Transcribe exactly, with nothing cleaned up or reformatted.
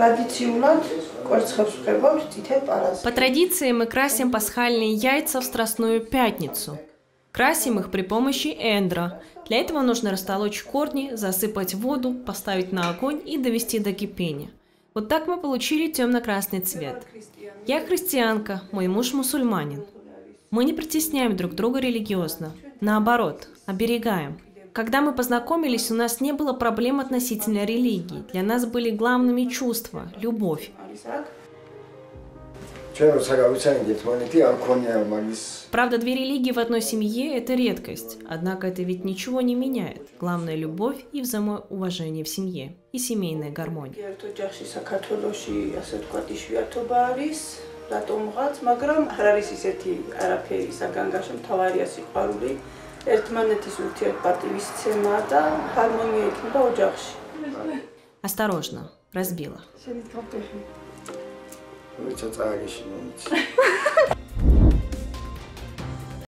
По традиции мы красим пасхальные яйца в Страстную Пятницу. Красим их при помощи эндра. Для этого нужно растолочь корни, засыпать воду, поставить на огонь и довести до кипения. Вот так мы получили темно-красный цвет. Я христианка, мой муж мусульманин. Мы не притесняем друг друга религиозно. Наоборот, оберегаем. Когда мы познакомились, у нас не было проблем относительно религии. Для нас были главными чувства, любовь. Правда, две религии в одной семье – это редкость. Однако это ведь ничего не меняет. Главное – любовь и взаимоуважение в семье. И семейная гармония. Осторожно, разбила.